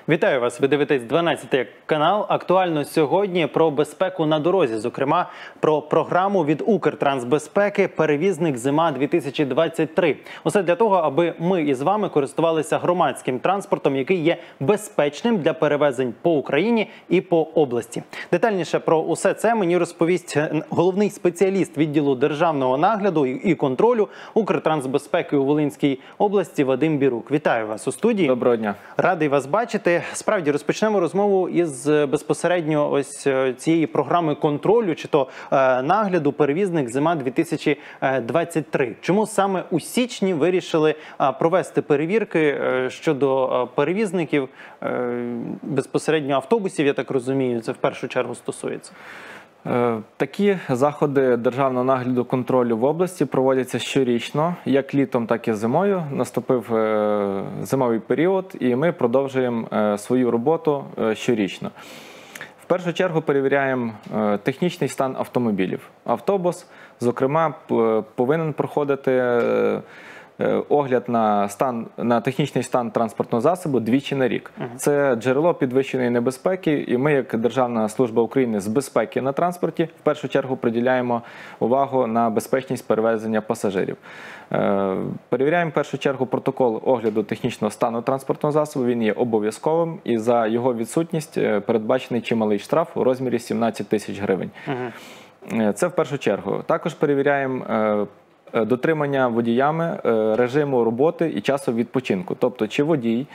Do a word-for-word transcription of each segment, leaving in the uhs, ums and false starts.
Вітаю вас! Ви дивитесь дванадцятий канал. Актуально сьогодні про безпеку на дорозі, зокрема про програму від Укртрансбезпеки «Перевізник зима-дві тисячі двадцять три». Усе для того, аби ми із вами користувалися громадським транспортом, який є безпечним для перевезень по Україні і по області. Детальніше про усе це мені розповість головний спеціаліст відділу державного нагляду і контролю Укртрансбезпеки у Волинській області Вадим Бірук. Вітаю вас у студії. Доброго дня. Радий вас бачити. Справді, розпочнемо розмову із безпосередньо ось цієї програми контролю, чи то е, нагляду «Перевізник зима-дві тисячі двадцять три». Чому саме у січні вирішили е, провести перевірки е, щодо е, перевізників, е, безпосередньо автобусів, я так розумію, це в першу чергу стосується? Такі заходи державного нагляду контролю в області проводяться щорічно, як літом, так і зимою. Наступив зимовий період, і ми продовжуємо свою роботу щорічно. В першу чергу перевіряємо технічний стан автомобілів. Автобус, зокрема, повинен проходити огляд на стан, на технічний стан транспортного засобу двічі на рік. Uh-huh. Це джерело підвищеної небезпеки, і ми, як Державна служба України з безпеки на транспорті, в першу чергу приділяємо увагу на безпечність перевезення пасажирів. Е, перевіряємо в першу чергу протокол огляду технічного стану транспортного засобу, він є обов'язковим, і за його відсутність передбачений чималий штраф у розмірі сімнадцять тисяч гривень. Uh-huh. Це в першу чергу. Також перевіряємо е, дотримання водіями режиму роботи і часу відпочинку. Тобто, чи водій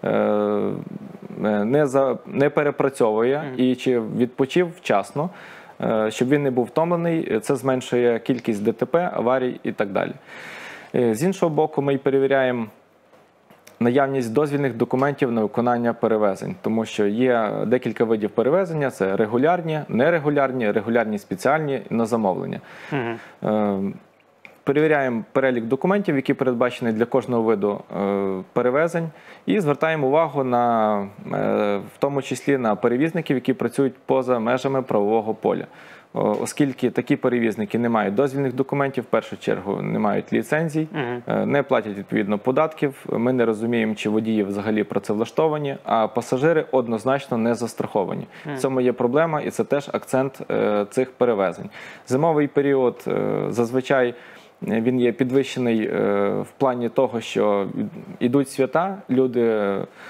не, за, не перепрацьовує і чи відпочив вчасно, щоб він не був втомлений, це зменшує кількість ДТП, аварій і так далі. З іншого боку, ми перевіряємо наявність дозвільних документів на виконання перевезень, тому що є декілька видів перевезення, це регулярні, нерегулярні, регулярні спеціальні на замовлення. Угу. Перевіряємо перелік документів, які передбачені для кожного виду е, перевезень, і звертаємо увагу на, е, в тому числі на перевізників, які працюють поза межами правового поля. О, оскільки такі перевізники не мають дозвільних документів, в першу чергу не мають ліцензій, uh-huh. е, не платять відповідно податків, ми не розуміємо, чи водії взагалі працевлаштовані, а пасажири однозначно не застраховані. Uh-huh. В цьому є проблема, і це теж акцент е, цих перевезень. Зимовий період е, зазвичай він є підвищений в плані того, що йдуть свята, люди,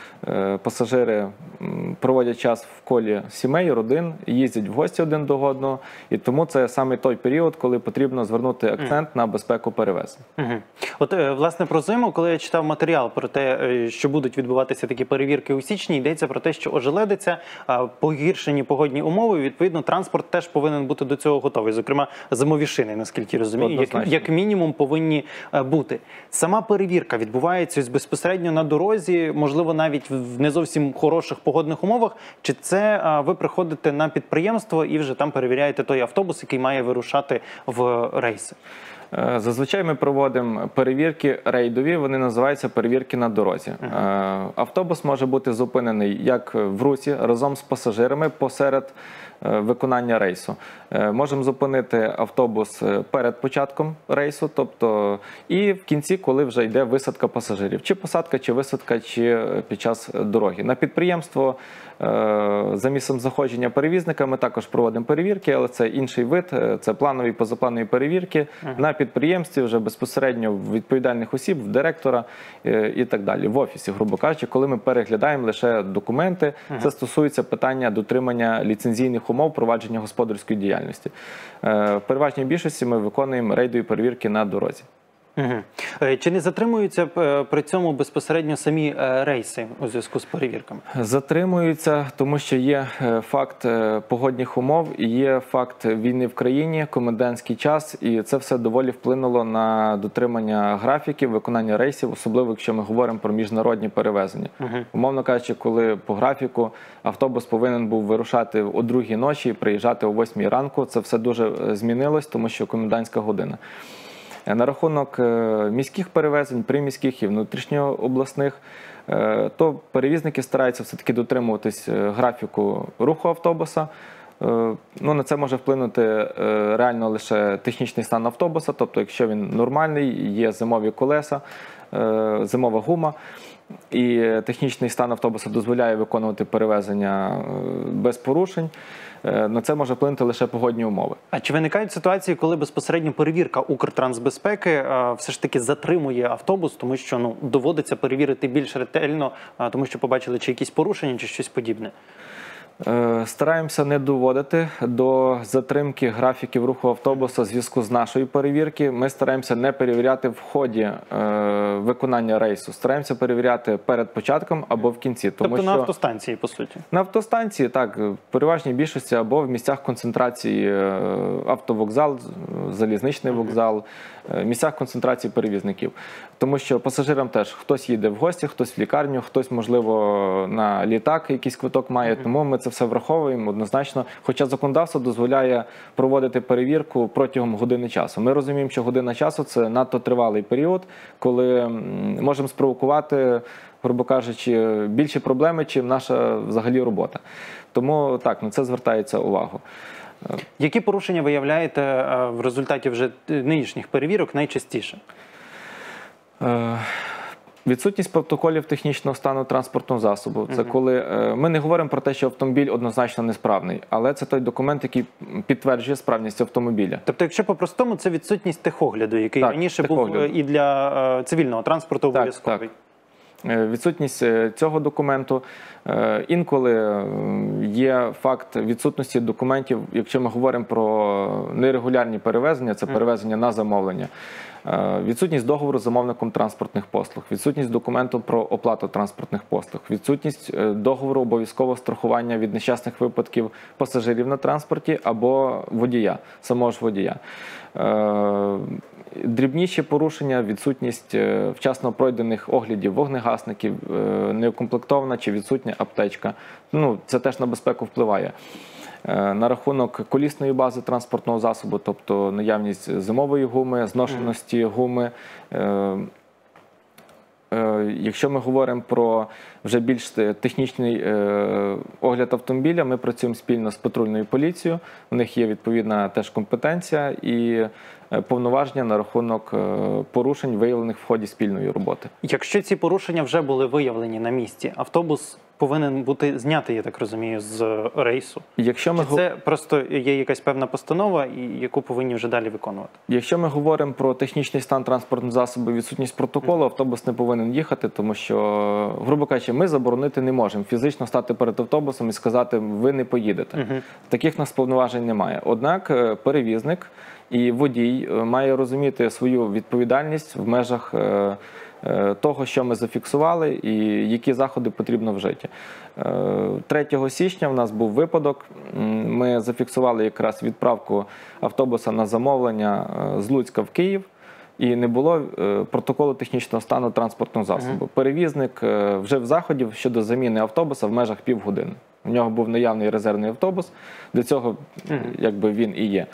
пасажири проводять час в колі сімей, родин, їздять в гості один до одного, і тому це саме той період, коли потрібно звернути акцент mm. на безпеку перевезень. Mm-hmm. От, власне, про зиму, коли я читав матеріал про те, що будуть відбуватися такі перевірки у січні, йдеться про те, що ожеледиться, погіршені погодні умови, відповідно, транспорт теж повинен бути до цього готовий, зокрема, зимові шини, наскільки розумію, як, як мінімум повинні бути. Сама перевірка відбувається безпосередньо на дорозі, можливо, навіть в не зовсім хороших погодних умовах, чи це а, ви приходите на підприємство і вже там перевіряєте той автобус, який має вирушати в рейси? Зазвичай ми проводимо перевірки рейдові, вони називаються перевірки на дорозі. Uh-huh. Автобус може бути зупинений як в русі разом з пасажирами посеред виконання рейсу. Можемо зупинити автобус перед початком рейсу, тобто і в кінці, коли вже йде висадка пасажирів. Чи посадка, чи висадка, чи під час дороги. На підприємство за місцем заходження перевізника ми також проводимо перевірки, але це інший вид, це планові, позапланові перевірки. Uh-huh. На підприємстві вже безпосередньо в відповідальних осіб, в директора і так далі. В офісі, грубо кажучи, коли ми переглядаємо лише документи, uh-huh. це стосується питання дотримання ліцензійних умов провадження господарської діяльності. В переважній більшості ми виконуємо рейдові перевірки на дорозі. Угу. Чи не затримуються при цьому безпосередньо самі рейси у зв'язку з перевірками? Затримуються, тому що є факт погодних умов і є факт війни в країні, комендантський час, і це все доволі вплинуло на дотримання графіків, виконання рейсів, особливо якщо ми говоримо про міжнародні перевезення. Угу. Умовно кажучи, коли по графіку автобус повинен був вирушати о другій ночі і приїжджати о восьмій ранку, це все дуже змінилось, тому що комендантська година. На рахунок міських перевезень, приміських і внутрішньообласних, то перевізники стараються все-таки дотримуватись графіку руху автобуса. Ну, на це може вплинути реально лише технічний стан автобуса, тобто якщо він нормальний, є зимові колеса, зимова гума, і технічний стан автобуса дозволяє виконувати перевезення без порушень, на це може вплинути лише погодні умови. А чи виникають ситуації, коли безпосередньо перевірка Укртрансбезпеки е, все ж таки затримує автобус, тому що ну, доводиться перевірити більш ретельно, е, тому що побачили чи якісь порушення, чи щось подібне? Стараємося не доводити до затримки графіків руху автобуса в зв'язку з нашою перевірки. Ми стараємося не перевіряти в ході е, виконання рейсу. Стараємося перевіряти перед початком або в кінці. Тому тобто що на автостанції, по суті? На автостанції, так, в переважній більшості або в місцях концентрації автовокзал, залізничний вокзал, місцях концентрації перевізників. Тому що пасажирам теж хтось їде в гості, хтось в лікарню, хтось, можливо, на літак якийсь квиток має. Тому ми це все враховуємо однозначно. Хоча законодавство дозволяє проводити перевірку протягом години часу. Ми розуміємо, що година часу – це надто тривалий період, коли можемо спровокувати, грубо кажучи, більші проблеми, чим наша взагалі робота. Тому так, на це звертається увагу. Які порушення виявляєте в результаті вже нинішніх перевірок найчастіше? Відсутність протоколів технічного стану транспортного засобу. Це коли ми не говоримо про те, що автомобіль однозначно несправний, але це той документ, який підтверджує справність автомобіля. Тобто, якщо по-простому, це відсутність техогляду, який так, раніше техогляду. був і для цивільного транспорту обов'язковий. Так, так. Відсутність цього документу. Інколи є факт відсутності документів, якщо ми говоримо про нерегулярні перевезення, це перевезення на замовлення. Відсутність договору з замовником транспортних послуг, відсутність документу про оплату транспортних послуг, відсутність договору обов'язкового страхування від нещасних випадків пасажирів на транспорті або водія, самого ж водія. Дрібніші порушення, відсутність вчасно пройдених оглядів вогнегасників, неукомплектована чи відсутня аптечка. Ну, це теж на безпеку впливає. На рахунок колісної бази транспортного засобу, тобто наявність зимової гуми, зношеності гуми. Якщо ми говоримо про вже більш технічний огляд автомобіля, ми працюємо спільно з патрульною поліцією, у них є відповідна теж компетенція і повноваження на рахунок порушень, виявлених в ході спільної роботи. Якщо ці порушення вже були виявлені на місці, автобус повинен бути знятий, я так розумію, з рейсу? Якщо ми... Чи це просто є якась певна постанова, яку повинні вже далі виконувати? Якщо ми говоримо про технічний стан транспортного засобу і відсутність протоколу, автобус не повинен їхати, тому що, грубо кажучи, ми заборонити не можемо фізично стати перед автобусом і сказати, ви не поїдете. Uh-huh. Таких нас повноважень немає. Однак перевізник і водій має розуміти свою відповідальність в межах того, що ми зафіксували і які заходи потрібно вжити. третього січня в нас був випадок, ми зафіксували якраз відправку автобуса на замовлення з Луцька в Київ, і не було протоколу технічного стану транспортного засобу. Uh-huh. Перевізник вжив заходів щодо заміни автобуса в межах півгодини. У нього був наявний резервний автобус, для цього якби він і є.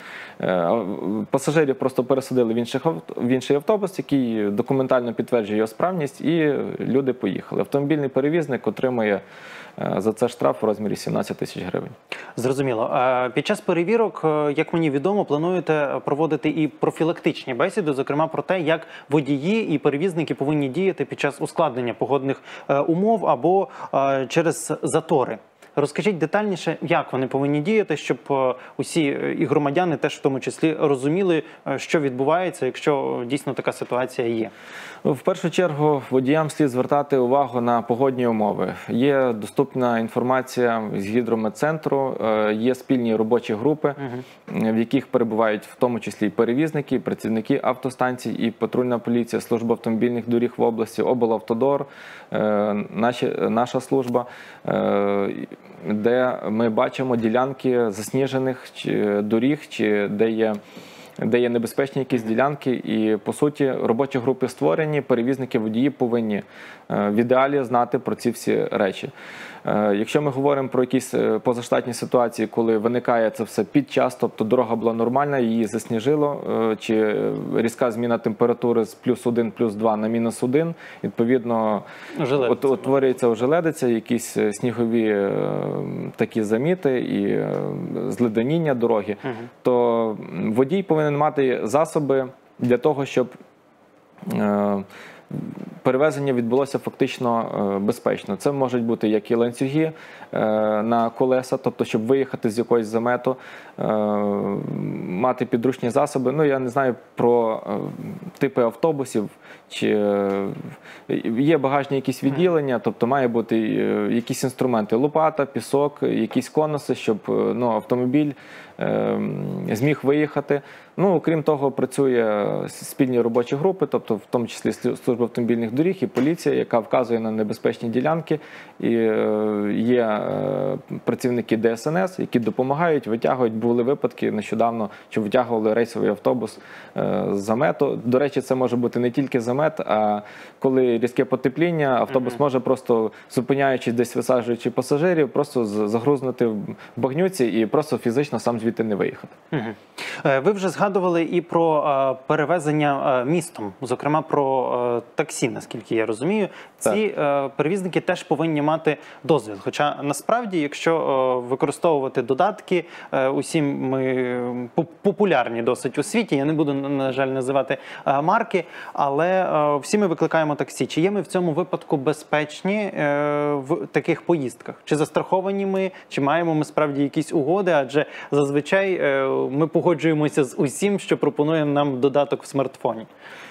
Пасажирів просто пересадили в, інших, в інший автобус, який документально підтверджує його справність, і люди поїхали. Автомобільний перевізник отримує за це штраф у розмірі сімнадцять тисяч гривень. Зрозуміло. Під час перевірок, як мені відомо, плануєте проводити і профілактичні бесіди, зокрема про те, як водії і перевізники повинні діяти під час ускладнення погодних умов або через затори. Розкажіть детальніше, як вони повинні діяти, щоб усі і громадяни теж в тому числі розуміли, що відбувається, якщо дійсно така ситуація є. В першу чергу водіям слід звертати увагу на погодні умови. Є доступна інформація з гідрометцентру, є спільні робочі групи, угу. в яких перебувають в тому числі і перевізники, і працівники автостанцій, і патрульна поліція, служба автомобільних доріг в області, облавтодор, наші, наша служба, де ми бачимо ділянки засніжених доріг, чи де є де є небезпечні якісь ділянки, і, по суті, робочі групи створені, перевізники, водії повинні в ідеалі знати про ці всі речі. Якщо ми говоримо про якісь позаштатні ситуації, коли виникає це все під час, тобто дорога була нормальна, її засніжило, чи різка зміна температури з плюс один, плюс два на мінус один, відповідно, от, утворюється ожеледиця, якісь снігові такі заміти і зледеніння дороги, угу. то водій повинен мати засоби для того, щоб перевезення відбулося фактично безпечно. Це можуть бути як і ланцюги на колеса, тобто, щоб виїхати з якогось замету, мати підручні засоби. Ну, я не знаю про типи автобусів, чи є багажні якісь відділення, тобто має бути якісь інструменти, лопата, пісок, якісь конуси, щоб ну, автомобіль зміг виїхати. Ну, окрім того, працює спільні робочі групи, тобто в тому числі служба автомобільних доріг і поліція, яка вказує на небезпечні ділянки. І є працівники Де Ес Ен Ес, які допомагають, витягують. Були випадки нещодавно, що витягували рейсовий автобус з замету. До речі, це може бути не тільки замет, а коли різке потепління, автобус може просто, зупиняючись десь, висаджуючи пасажирів, просто загрузнути в багнюці і просто фізично сам звідти не виїхати. Ви вже згадували і про е, перевезення е, містом, зокрема про е, таксі, наскільки я розумію. Ці е, перевізники теж повинні мати дозвіл. Хоча насправді, якщо е, використовувати додатки, е, усі ми популярні досить у світі, я не буду, на жаль, називати е, марки, але е, всі ми викликаємо таксі. Чи є ми в цьому випадку безпечні е, в таких поїздках? Чи застраховані ми, чи маємо ми справді якісь угоди? Адже зазвичай е, ми погоджуємося з усім, що пропонує нам додаток в смартфоні.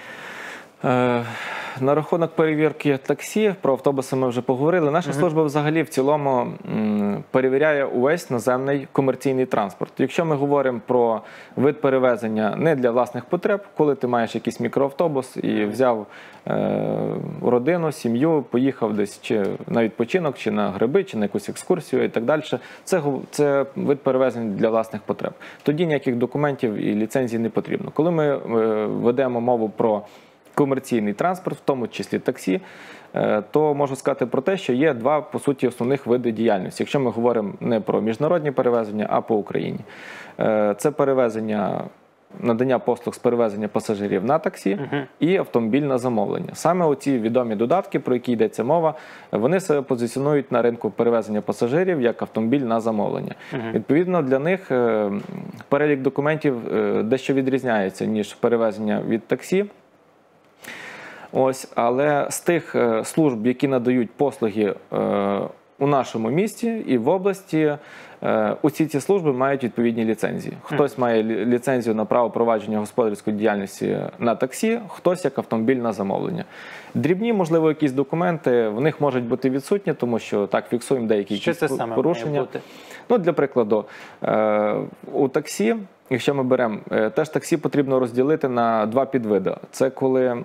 Е, на рахунок перевірки таксі, про автобуси ми вже поговорили. Наша uh-huh. служба взагалі в цілому м, перевіряє увесь наземний комерційний транспорт. Якщо ми говоримо про вид перевезення не для власних потреб, коли ти маєш якийсь мікроавтобус і взяв е, родину, сім'ю, поїхав десь чи на відпочинок, чи на гриби, чи на якусь екскурсію і так далі, це, це вид перевезення для власних потреб. Тоді ніяких документів і ліцензій не потрібно. Коли ми е, ведемо мову про комерційний транспорт, в тому числі таксі, то можу сказати про те, що є два, по суті, основних види діяльності. Якщо ми говоримо не про міжнародні перевезення, а по Україні. Це перевезення, надання послуг з перевезення пасажирів на таксі uh-huh. і автомобіль на замовлення. Саме оці відомі додатки, про які йдеться мова, вони себе позиціонують на ринку перевезення пасажирів як автомобіль на замовлення. Uh-huh. Відповідно, для них перелік документів дещо відрізняється, ніж перевезення від таксі. Ось, але з тих е, служб, які надають послуги е, у нашому місті і в області, е, усі ці служби мають відповідні ліцензії. Хтось має ліцензію на право провадження господарської діяльності на таксі, хтось як автомобіль на замовлення. Дрібні, можливо, якісь документи, в них можуть бути відсутні, тому що так фіксуємо деякі що це саме порушення. Має бути? Ну, для прикладу, е, у таксі, якщо ми беремо, е, теж таксі потрібно розділити на два підвиди. Це коли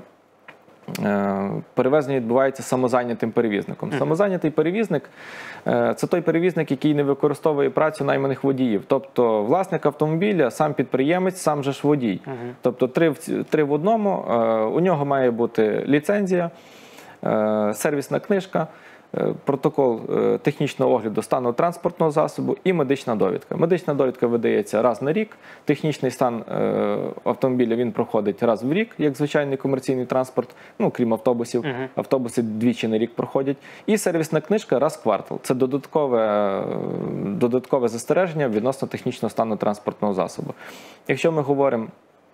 перевезення відбувається самозайнятим перевізником. Uh-huh. Самозайнятий перевізник – це той перевізник, який не використовує працю найманих водіїв. Тобто власник автомобіля, сам підприємець, сам же ж водій. Uh-huh. Тобто три в, три в одному. У нього має бути ліцензія, сервісна книжка, протокол технічного огляду стану транспортного засобу і медична довідка. Медична довідка видається раз на рік, технічний стан автомобіля він проходить раз в рік, як звичайний комерційний транспорт, ну, крім автобусів. Uh-huh. Автобуси двічі на рік проходять. І сервісна книжка раз в квартал. Це додаткове, додаткове застереження відносно технічного стану транспортного засобу. Якщо ми говоримо,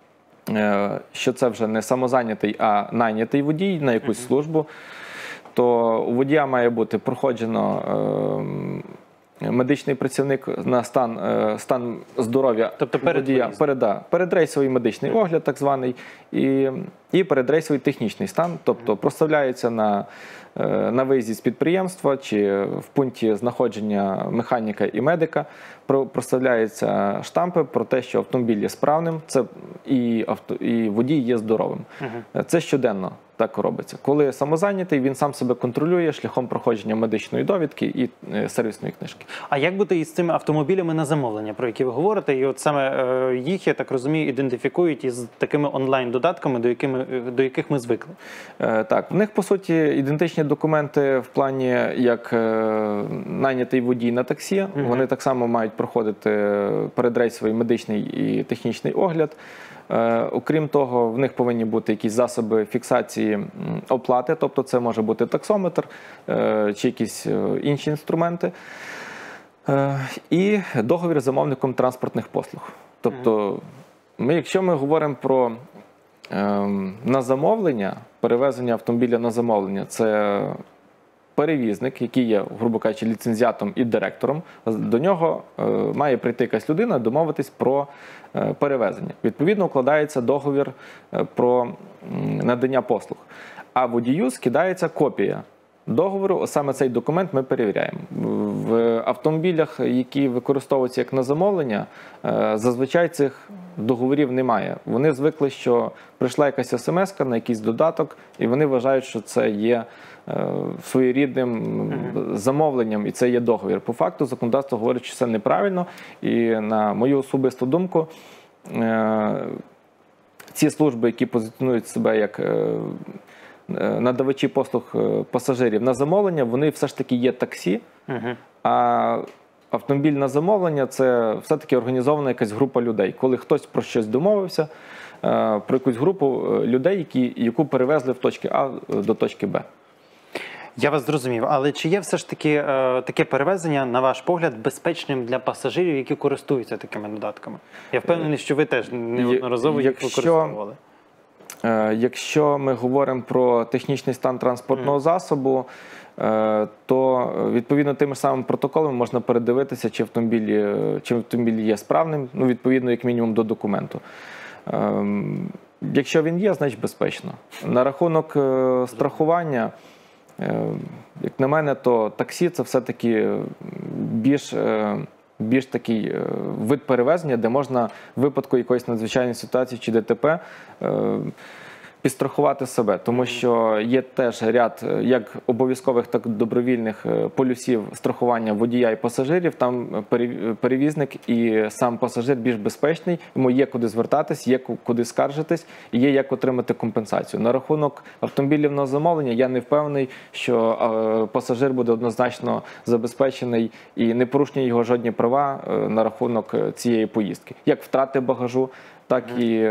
що це вже не самозайнятий, а найнятий водій на якусь uh-huh. службу, то у водія має бути проходжено е, медичний працівник на стан, е, стан здоров'я тобто перед водія. Перед, да, передрейсовий медичний огляд, так званий, і, і передрейсовий технічний стан, тобто проставляється на, е, на виїзді з підприємства чи в пункті знаходження механіка і медика, про, проставляються штампи про те, що автомобіль є справним, це і, авто, і водій є здоровим. Uh-huh. Це щоденно. Так робиться. Коли самозайнятий, він сам себе контролює шляхом проходження медичної довідки і е, сервісної книжки. А як бути із цими автомобілями на замовлення, про які ви говорите? І от саме е, їх, я так розумію, ідентифікують із такими онлайн-додатками, до, якими, до яких ми звикли? Е, так, в них, по суті, ідентичні документи в плані, як е, найнятий водій на таксі. Угу. Вони так само мають проходити передрейсовий медичний і технічний огляд. Е, окрім того, в них повинні бути якісь засоби фіксації оплати, тобто це може бути таксометр е, чи якісь інші інструменти. Е, і договір з замовником транспортних послуг. Тобто, ми, якщо ми говоримо про е, на замовлення перевезення автомобіля на замовлення. Це перевізник, який є, грубо кажучи, ліцензіатом і директором. До нього е, має прийти якась людина, домовитись про е, перевезення. Відповідно, укладається договір е, про м, надання послуг. А водію скидається копія договору, саме цей документ ми перевіряємо. В автомобілях, які використовуються як на замовлення, зазвичай цих договорів немає. Вони звикли, що прийшла якась смс-ка на якийсь додаток, і вони вважають, що це є своєрідним замовленням, і це є договір. По факту законодавство говорить, що це неправильно, і на мою особисту думку, ці служби, які позиціонують себе як надавачі послуг пасажирів на замовлення, вони все ж таки є таксі, uh-huh. а автомобіль на замовлення – це все-таки організована якась група людей. Коли хтось про щось домовився, про якусь групу людей, які, яку перевезли в точки А до точки Б. Я вас зрозумів, але чи є все ж таки е, таке перевезення, на ваш погляд, безпечним для пасажирів, які користуються такими додатками? Я впевнений, що ви теж неодноразово їх Якщо... використовували. Якщо ми говоримо про технічний стан транспортного засобу, то відповідно тими ж самими протоколами можна передивитися, чи автомобіль, чи автомобіль є справним, ну, відповідно, як мінімум, до документу. Якщо він є, значить безпечно. На рахунок страхування, як на мене, то таксі – це все-таки більш... більш такий вид перевезення, де можна в випадку якоїсь надзвичайної ситуації чи ДТП підстрахувати себе. Тому що є теж ряд як обов'язкових, так і добровільних полюсів страхування водія і пасажирів. Там перевізник і сам пасажир більш безпечний, йому є куди звертатись, є куди скаржитись і є як отримати компенсацію. На рахунок автомобілів на замовлення я не впевнений, що пасажир буде однозначно забезпечений і не порушені його жодні права на рахунок цієї поїздки. Як втрати багажу, так і,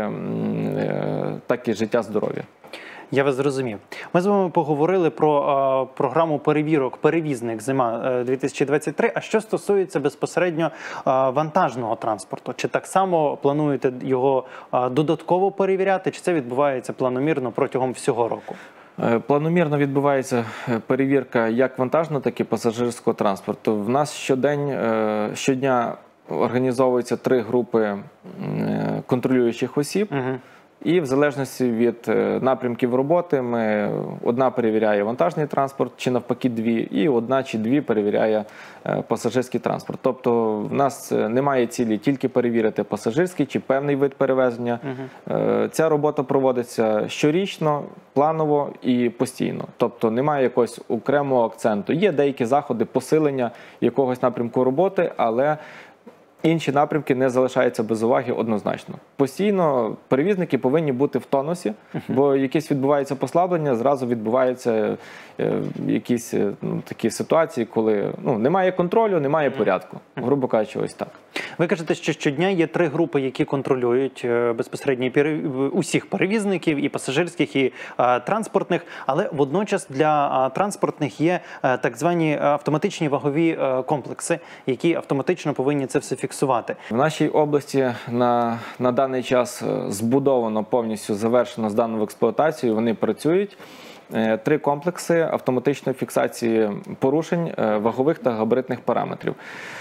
так і життя, здоров'я. Я вас зрозумів. Ми з вами поговорили про а, програму перевірок «Перевізник зима дві тисячі двадцять три». А що стосується безпосередньо а, вантажного транспорту? Чи так само плануєте його а, додатково перевіряти, чи це відбувається планомірно протягом всього року? Планомірно відбувається перевірка як вантажного, так і пасажирського транспорту. В нас щодень, щодня організовуються три групи контролюючих осіб. Угу. І в залежності від напрямків роботи ми, одна перевіряє вантажний транспорт, чи навпаки дві, і одна чи дві перевіряє пасажирський транспорт. Тобто в нас немає цілі тільки перевірити пасажирський чи певний вид перевезення. Угу. Ця робота проводиться щорічно, планово і постійно. Тобто немає якогось окремого акценту. Є деякі заходи посилення якогось напрямку роботи, але інші напрямки не залишаються без уваги однозначно. Постійно перевізники повинні бути в тонусі, бо якісь відбуваються послаблення, зразу відбуваються е, якісь ну, такі ситуації, коли ну, немає контролю, немає порядку. Грубо кажучи, ось так. Ви кажете, що щодня є три групи, які контролюють безпосередньо усіх перевізників, і пасажирських, і а, транспортних, але водночас для а, транспортних є а, так звані автоматичні вагові а, комплекси, які автоматично повинні це все фіксувати. В нашій області на, на даний час збудовано, повністю завершено, здано в експлуатацію, вони працюють. Три комплекси автоматичної фіксації порушень вагових та габаритних параметрів.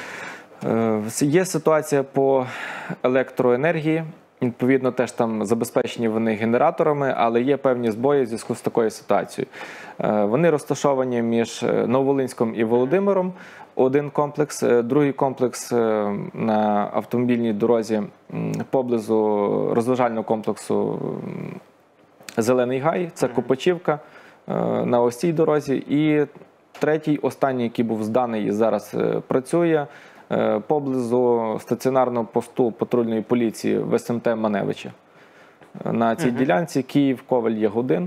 Є ситуація по електроенергії, відповідно теж там забезпечені вони генераторами, але є певні збої в зв'язку з такою ситуацією. Вони розташовані між Нововолинськом і Володимиром, один комплекс, другий комплекс на автомобільній дорозі поблизу розважального комплексу Зелений Гай, це Копачівка на ось цій дорозі, і третій, останній, який був зданий і зараз працює, поблизу стаціонарного посту патрульної поліції в ес ем те Маневича. На цій uh-huh. ділянці Київ, Ковель, Ягодин.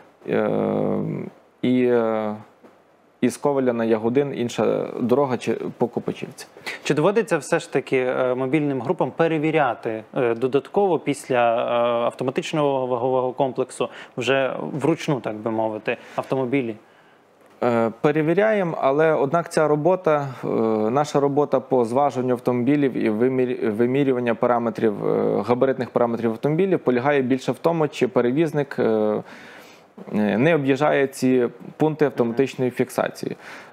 І із Ковеля на Ягодин інша дорога по Копачівці. Чи доводиться все ж таки мобільним групам перевіряти додатково після автоматичного вагового комплексу вже вручну, так би мовити, автомобілі? Перевіряємо, але однак ця робота, наша робота по зважуванню автомобілів і вимірювання параметрів, габаритних параметрів автомобілів полягає більше в тому, чи перевізник не об'їжджає ці пункти автоматичної фіксації.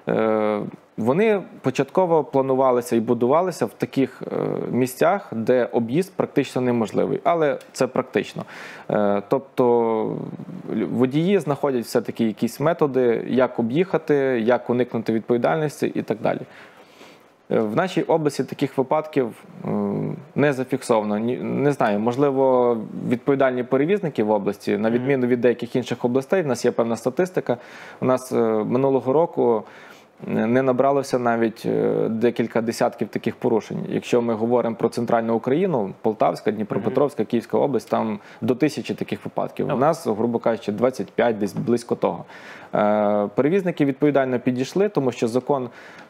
Вони початково планувалися і будувалися в таких місцях, де об'їзд практично неможливий, але це практично. Тобто водії знаходять все-таки якісь методи, як об'їхати, як уникнути відповідальності і так далі. В нашій області таких випадків не зафіксовано. Не знаю, можливо, відповідальні перевізники в області, на відміну від деяких інших областей, в нас є певна статистика. У нас минулого року не набралося навіть декілька десятків таких порушень. Якщо ми говоримо про центральну Україну, Полтавська, Дніпропетровська, Київська область, там до тисячі таких випадків. У нас, грубо кажучи, двадцять п'ять, десь близько того. Перевізники відповідально підійшли, тому що закон,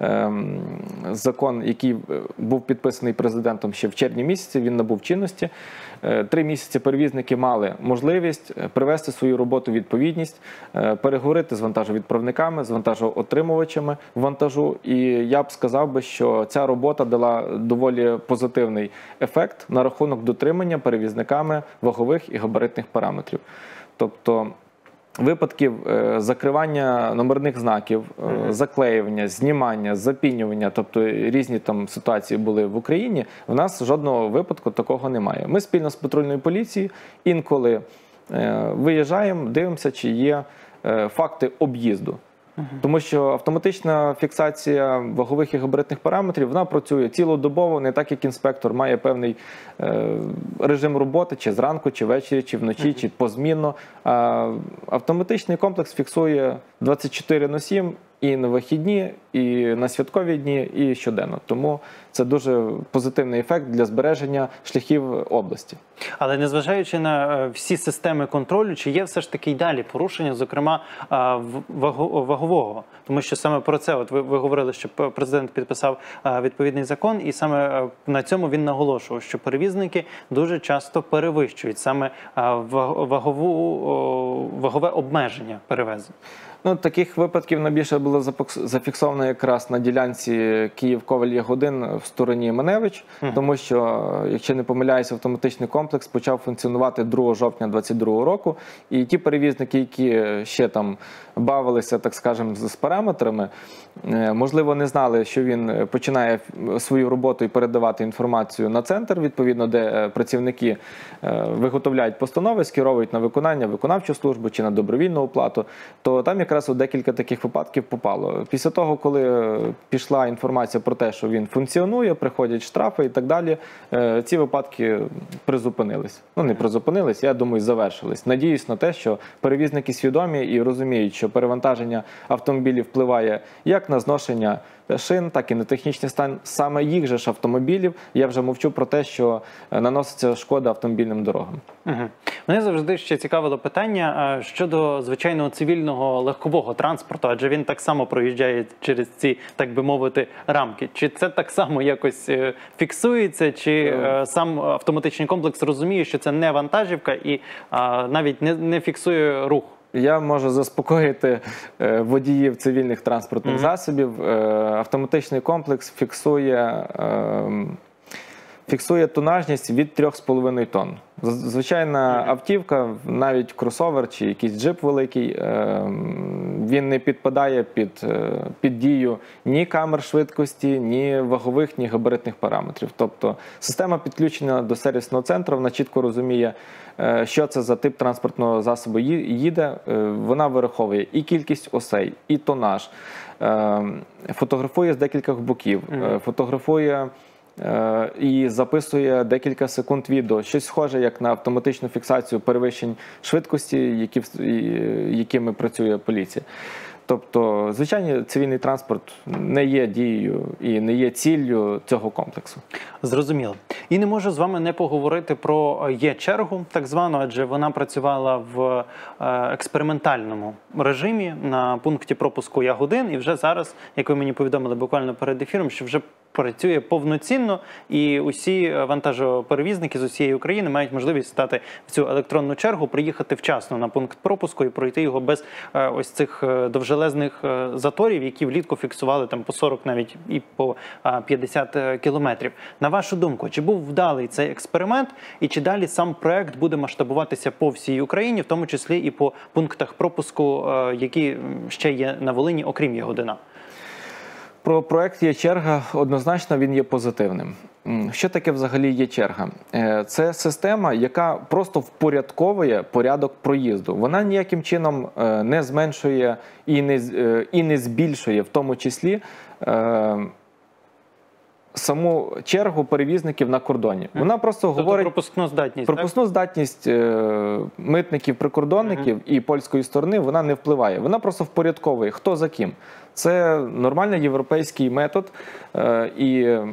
закон, який був підписаний президентом ще в червні місяці, він набув чинності. Три місяці перевізники мали можливість привести свою роботу у відповідність, переговорити з вантажовідправниками, з вантажоотримувачами вантажу. І я б сказав би, що ця робота дала доволі позитивний ефект на рахунок дотримання перевізниками вагових і габаритних параметрів. Тобто випадків закривання номерних знаків, заклеювання, знімання, запінювання, тобто різні там ситуації були в Україні, в нас жодного випадку такого немає. Ми спільно з патрульною поліцією інколи виїжджаємо, дивимося, чи є факти об'їзду. Тому що автоматична фіксація вагових і габаритних параметрів, вона працює цілодобово, не так, як інспектор має певний е, режим роботи, чи зранку, чи ввечері, чи вночі, чи позмінно. А автоматичний комплекс фіксує двадцять чотири на сім і на вихідні, і на святкові дні, і щоденно. Тому це дуже позитивний ефект для збереження шляхів області. Але незважаючи на всі системи контролю, чи є все ж таки й далі порушення, зокрема вагового? Тому що саме про це, от ви, ви говорили, що президент підписав відповідний закон, і саме на цьому він наголошував, що перевізники дуже часто перевищують саме вагову, вагове обмеження перевезень. Ну, таких випадків найбільше було зафіксовано якраз на ділянці Київ-Ковель-Ягодин в стороні Маневич, uh-huh. тому що, якщо не помиляюся, автоматичний комплекс почав функціонувати другого жовтня двадцять другого року, і ті перевізники, які ще там бавилися, так скажемо, з параметрами, можливо, не знали, що він починає свою роботу і передавати інформацію на центр, відповідно, де працівники виготовляють постанови, скеровують на виконання виконавчу службу чи на добровільну оплату, то там якраз у декілька таких випадків попало. Після того, коли пішла інформація про те, що він функціонує, приходять штрафи і так далі, ці випадки призупинились. Ну, не призупинились, я думаю, завершились. Надіюсь на те, що перевізники свідомі і розуміють, що перевантаження автомобілів впливає як на зношення шин, так і на технічний стан саме їх же ж автомобілів. Я вже мовчу про те, що наноситься шкода автомобільним дорогам. Угу. Мене завжди ще цікавило питання щодо звичайного цивільного легкового транспорту, адже він так само проїжджає через ці, так би мовити, рамки. Чи це так само якось фіксується, чи mm. сам автоматичний комплекс розуміє, що це не вантажівка і а, навіть не, не фіксує рух? Я можу заспокоїти е, водіїв цивільних транспортних mm-hmm. засобів. Е, автоматичний комплекс фіксує, е, фіксує тонажність від трьох з половиною тонн. Звичайна mm-hmm. автівка, навіть кросовер чи якийсь джип великий, е, він не підпадає під, е, під дію ні камер швидкості, ні вагових, ні габаритних параметрів. Тобто система підключена до сервісного центру, вона чітко розуміє, що це за тип транспортного засобу їде, вона вираховує і кількість осей, і тонаж, фотографує з декількох боків, mm-hmm. фотографує і записує декілька секунд відео. Щось схоже, як на автоматичну фіксацію перевищень швидкості, які, якими працює поліція. Тобто, звичайно, цивільний транспорт не є дією і не є ціллю цього комплексу. Зрозуміло. І не можу з вами не поговорити про Є-чергу, так звану, адже вона працювала в експериментальному режимі на пункті пропуску Ягодин, і вже зараз, як ви мені повідомили буквально перед ефіром, що вже працює повноцінно, і усі вантажоперевізники з усієї України мають можливість стати в цю електронну чергу, приїхати вчасно на пункт пропуску і пройти його без ось цих довжелезних довжелезних е, заторів, які влітку фіксували там по сорок навіть і по е, п'ятдесят кілометрів. На вашу думку, чи був вдалий цей експеримент і чи далі сам проект буде масштабуватися по всій Україні, в тому числі і по пунктах пропуску, е, які ще є на Волині, окрім Ягодина? Про проект «Є черга» однозначно він є позитивним. Що таке взагалі є черга? Це система, яка просто впорядковує порядок проїзду. Вона ніяким чином не зменшує і не, і не збільшує, в тому числі, саму чергу перевізників на кордоні. Вона просто тобто говорить пропускну здатність, пропускну так? здатність е, митників, прикордонників uh-huh. і польської сторони, вона не впливає. Вона просто впорядковує, хто за ким. Це нормальний європейський метод е, і е,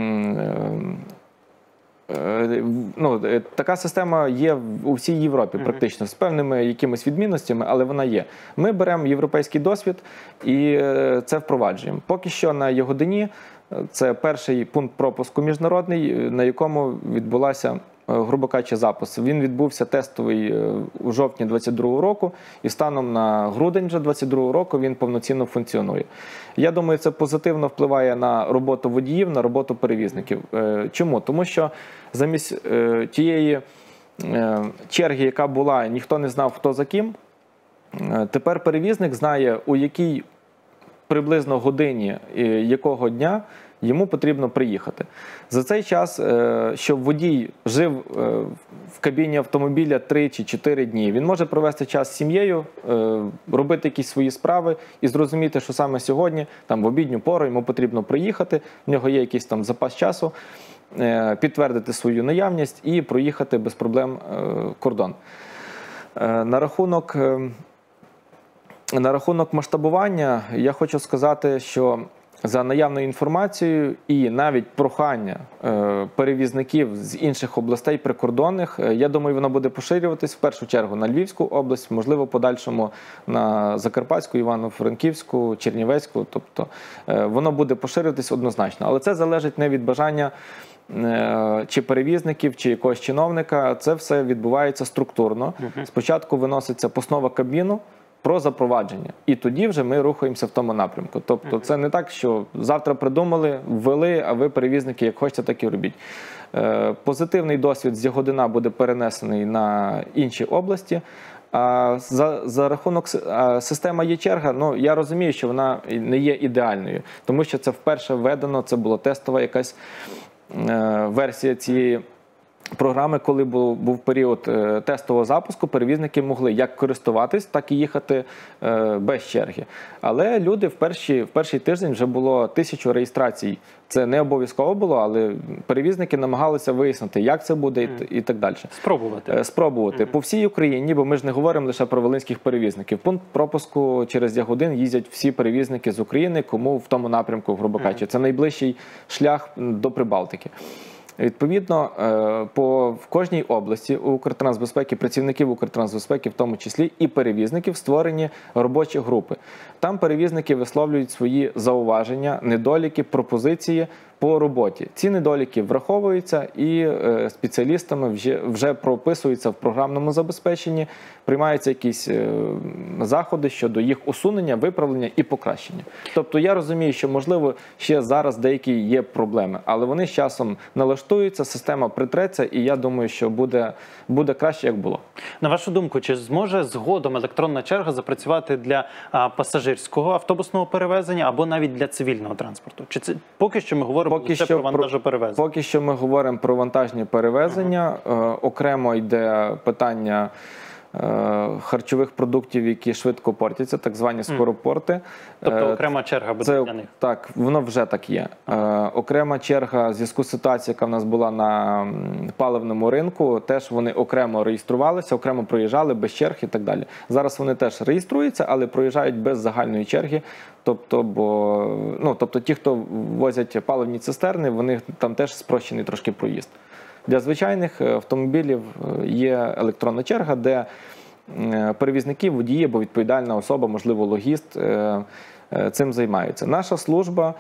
е, ну, така система є у всій Європі практично, uh-huh. з певними якимись відмінностями, але вона є. Ми беремо європейський досвід і е, це впроваджуємо. Поки що на Ягодині це перший пункт пропуску міжнародний, на якому відбулася, грубо кажучи, запис. Він відбувся тестовий у жовтні двадцять другого року, і станом на грудень вже двадцять другого року він повноцінно функціонує. Я думаю, це позитивно впливає на роботу водіїв, на роботу перевізників. Чому? Тому що замість тієї черги, яка була, ніхто не знав, хто за ким, тепер перевізник знає, у якій приблизно годині якого дня йому потрібно приїхати. За цей час, щоб водій жив в кабіні автомобіля три чи чотири дні, він може провести час з сім'єю, робити якісь свої справи і зрозуміти, що саме сьогодні, там в обідню пору йому потрібно приїхати, в нього є якийсь там запас часу, підтвердити свою наявність і проїхати без проблем кордон. На рахунок На рахунок масштабування я хочу сказати, що за наявною інформацією і навіть прохання е, перевізників з інших областей прикордонних, е, я думаю, воно буде поширюватись в першу чергу на Львівську область, можливо, в подальшому на Закарпатську, Івано-Франківську, Чернівецьку, тобто е, воно буде поширюватись однозначно. Але це залежить не від бажання е, чи перевізників, чи якогось чиновника, це все відбувається структурно. Спочатку виноситься постанова Кабміну про запровадження. І тоді вже ми рухаємося в тому напрямку. Тобто це не так, що завтра придумали, ввели, а ви, перевізники, як хочете, так і робіть. Е, позитивний досвід з Ягодина буде перенесений на інші області. А за, за рахунок а система «Є черга», ну, я розумію, що вона не є ідеальною, тому що це вперше введено, це була тестова якась е, версія цієї програми, коли був, був період е, тестового запуску, перевізники могли як користуватись, так і їхати е, без черги. Але люди в, перші, в перший тиждень вже було тисячу реєстрацій. Це не обов'язково було, але перевізники намагалися вияснити, як це буде mm. і, і так далі. Спробувати. Е, спробувати. Mm. По всій Україні, бо ми ж не говоримо лише про волинських перевізників. Пункт пропуску через Ягодин їздять всі перевізники з України, кому в тому напрямку, грубо кажучи. Mm. Це найближчий шлях до Прибалтики. Відповідно, по, в кожній області у Укртрансбезпеки, працівників Укртрансбезпеки, в тому числі і перевізників, створені робочі групи. Там перевізники висловлюють свої зауваження, недоліки, пропозиції по роботі. Ці недоліки враховуються і спеціалістами вже, вже прописуються в програмному забезпеченні, приймаються якісь заходи щодо їх усунення, виправлення і покращення. Тобто я розумію, що, можливо, ще зараз деякі є проблеми, але вони з часом налаштуються, система притреться, і я думаю, що буде, буде краще, як було. На вашу думку, чи зможе згодом електронна черга запрацювати для а, пасажирського автобусного перевезення або навіть для цивільного транспорту? Чи це поки що ми говоримо поки лише що про вантажоперевезення? Поки що ми говоримо про вантажні перевезення. Ага. Е, окремо йде питання харчових продуктів, які швидко портяться, так звані скоропорти. Тобто окрема черга буде Це, для них? Так, воно вже так є. Е, окрема черга в зв'язку з ситуацією, яка в нас була на паливному ринку, теж вони окремо реєструвалися, окремо проїжджали, без черг і так далі. Зараз вони теж реєструються, але проїжджають без загальної черги. Тобто, бо, ну, тобто ті, хто возять паливні цистерни, вони там теж спрощений трошки проїзд. Для звичайних автомобілів є електронна черга, де перевізники, водії або відповідальна особа, можливо, логіст, цим займаються. Наша служба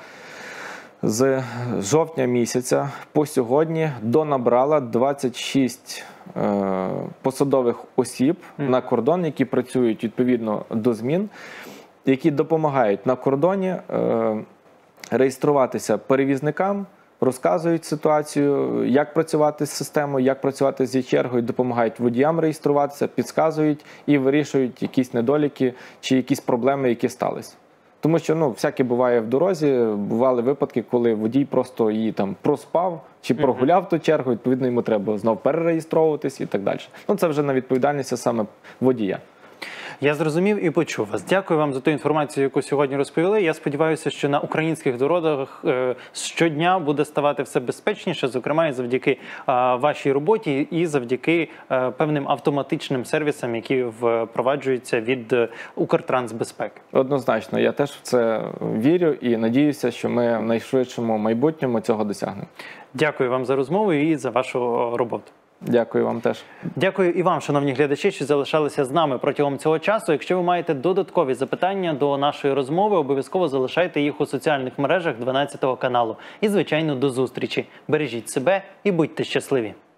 з жовтня місяця по сьогодні донабрала двадцять шість посадових осіб на кордон, які працюють відповідно до змін. які допомагають на кордоні е, реєструватися перевізникам, розказують ситуацію, як працювати з системою, як працювати з чергою, допомагають водіям реєструватися, підказують і вирішують якісь недоліки чи якісь проблеми, які сталися. Тому що, ну, всяке буває в дорозі, бували випадки, коли водій просто її там проспав чи прогуляв ту чергу, відповідно, йому треба знов перереєстровуватись і так далі. Ну, це вже на відповідальність саме водія. Я зрозумів і почув вас. Дякую вам за ту інформацію, яку сьогодні розповіли. Я сподіваюся, що на українських дорогах е, щодня буде ставати все безпечніше, зокрема і завдяки е, вашій роботі і завдяки е, певним автоматичним сервісам, які впроваджуються від е, Укртрансбезпеки. Однозначно, я теж в це вірю і надіюся, що ми в найшвидшому майбутньому цього досягнемо. Дякую вам за розмову і за вашу роботу. Дякую вам теж. Дякую і вам, шановні глядачі, що залишалися з нами протягом цього часу. Якщо ви маєте додаткові запитання до нашої розмови, обов'язково залишайте їх у соціальних мережах дванадцятого каналу. І, звичайно, до зустрічі. Бережіть себе і будьте щасливі!